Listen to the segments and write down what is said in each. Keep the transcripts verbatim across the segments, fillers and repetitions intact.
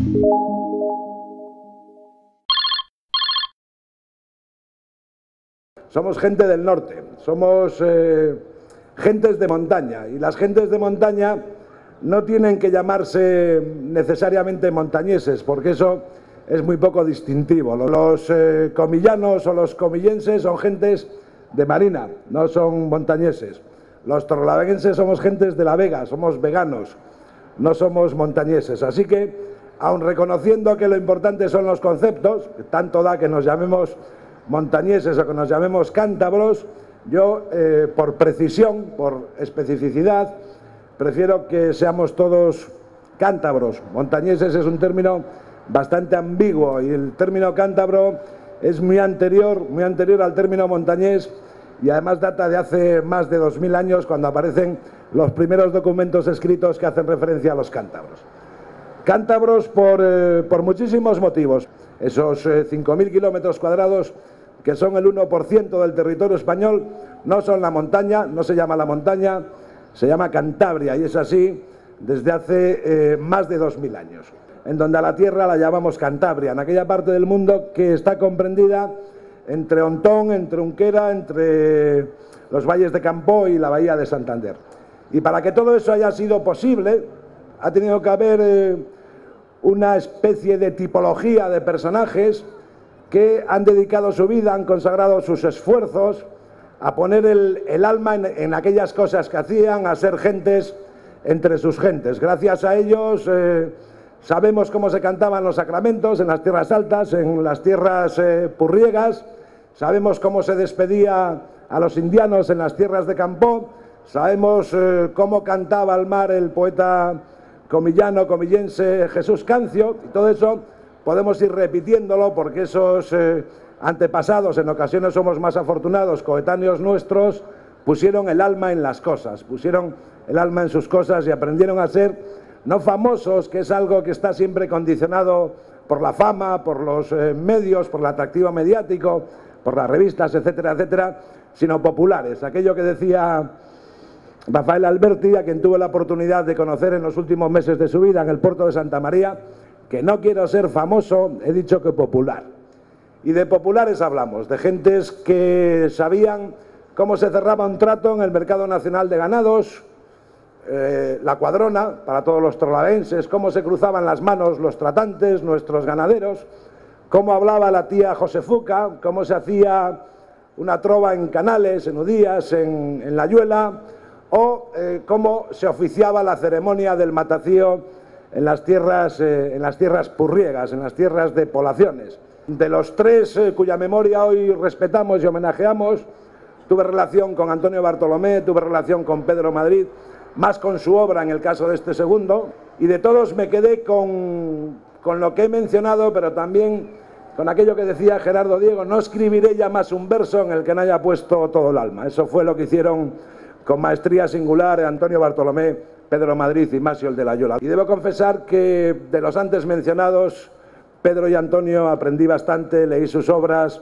Somos gente del norte, somos eh, gentes de montaña, y las gentes de montaña no tienen que llamarse necesariamente montañeses, porque eso es muy poco distintivo. Los eh, comillanos o los comillenses son gentes de marina, no son montañeses. Los torrelaveguenses somos gentes de la Vega, somos veganos, no somos montañeses. Así que, aun reconociendo que lo importante son los conceptos, tanto da que nos llamemos montañeses o que nos llamemos cántabros, yo, eh, por precisión, por especificidad, prefiero que seamos todos cántabros. Montañeses es un término bastante ambiguo y el término cántabro es muy anterior, muy anterior al término montañés, y además data de hace más de dos mil años, cuando aparecen los primeros documentos escritos que hacen referencia a los cántabros. Cántabros por, eh, por muchísimos motivos. Esos eh, cinco mil kilómetros cuadrados, que son el uno por ciento del territorio español, no son la montaña, no se llama la montaña, se llama Cantabria, y es así desde hace eh, más de dos mil años, en donde a la tierra la llamamos Cantabria, en aquella parte del mundo que está comprendida entre Ontón, entre Unquera, entre los valles de Campoo y la bahía de Santander. Y para que todo eso haya sido posible, ha tenido que haber eh, una especie de tipología de personajes que han dedicado su vida, han consagrado sus esfuerzos a poner el, el alma en, en aquellas cosas que hacían, a ser gentes entre sus gentes. Gracias a ellos eh, sabemos cómo se cantaban los sacramentos en las tierras altas, en las tierras eh, purriegas, sabemos cómo se despedía a los indianos en las tierras de Campoo, sabemos eh, cómo cantaba al mar el poeta comillano, comillense Jesús Cancio, y todo eso podemos ir repitiéndolo porque esos eh, antepasados, en ocasiones somos más afortunados, coetáneos nuestros, pusieron el alma en las cosas, pusieron el alma en sus cosas y aprendieron a ser no famosos, que es algo que está siempre condicionado por la fama, por los eh, medios, por el atractivo mediático, por las revistas, etcétera, etcétera, sino populares. Aquello que decía Rafael Alberti, a quien tuve la oportunidad de conocer en los últimos meses de su vida en el puerto de Santa María, que no quiero ser famoso, he dicho que popular. Y de populares hablamos, de gentes que sabían cómo se cerraba un trato en el mercado nacional de ganados, eh, la cuadrona para todos los torrelavenses, cómo se cruzaban las manos los tratantes, nuestros ganaderos, cómo hablaba la tía Josefuca, cómo se hacía una trova en Canales, en Udías, en, en La Yuela, o eh, cómo se oficiaba la ceremonia del matacío en las tierras, eh, en las tierras purriegas, en las tierras de poblaciones. De los tres eh, cuya memoria hoy respetamos y homenajeamos, tuve relación con Antonio Bartolomé, tuve relación con Pedro Madrid, más con su obra en el caso de este segundo, y de todos me quedé con, con lo que he mencionado, pero también con aquello que decía Gerardo Diego: no escribiré ya más un verso en el que no haya puesto todo el alma. Eso fue lo que hicieron con maestría singular Antonio Bartolomé, Pedro Madrid y Masio el de la Yola. Y debo confesar que de los antes mencionados, Pedro y Antonio, aprendí bastante, leí sus obras,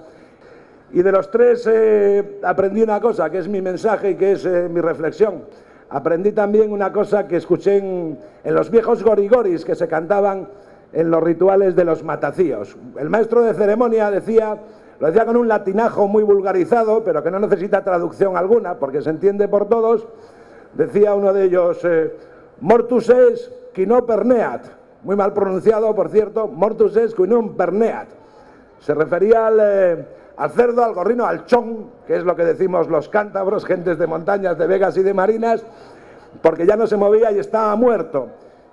y de los tres eh, aprendí una cosa, que es mi mensaje y que es eh, mi reflexión. Aprendí también una cosa que escuché en, en los viejos gorigoris que se cantaban en los rituales de los matacíos. El maestro de ceremonia decía, lo decía con un latinajo muy vulgarizado, pero que no necesita traducción alguna, porque se entiende por todos. Decía uno de ellos, eh, mortus es qui no perneat, muy mal pronunciado, por cierto, mortus es qui non perneat. Se refería al, eh, al cerdo, al gorrino, al chón, que es lo que decimos los cántabros, gentes de montañas, de vegas y de marinas, porque ya no se movía y estaba muerto.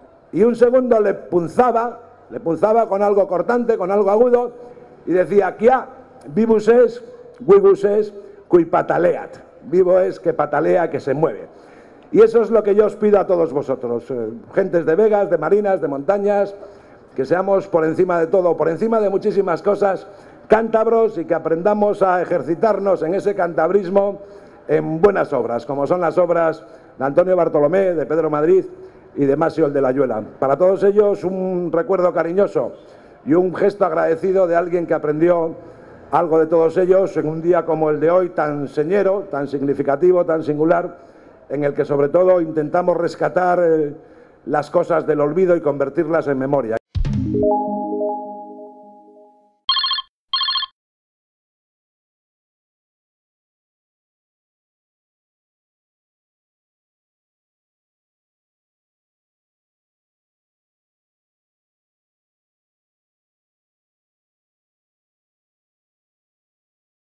Y un segundo le punzaba, le punzaba con algo cortante, con algo agudo, y decía, quia vivus es, vivus es, qui pataleat. Vivo es que patalea, que se mueve. Y eso es lo que yo os pido a todos vosotros, eh, gentes de vegas, de marinas, de montañas, que seamos por encima de todo, por encima de muchísimas cosas, cántabros, y que aprendamos a ejercitarnos en ese cantabrismo en buenas obras, como son las obras de Antonio Bartolomé, de Pedro Madrid y de Masio el de la Yuela. Para todos ellos un recuerdo cariñoso y un gesto agradecido de alguien que aprendió algo de todos ellos en un día como el de hoy, tan señero, tan significativo, tan singular, en el que sobre todo intentamos rescatar eh, las cosas del olvido y convertirlas en memoria. Thank you.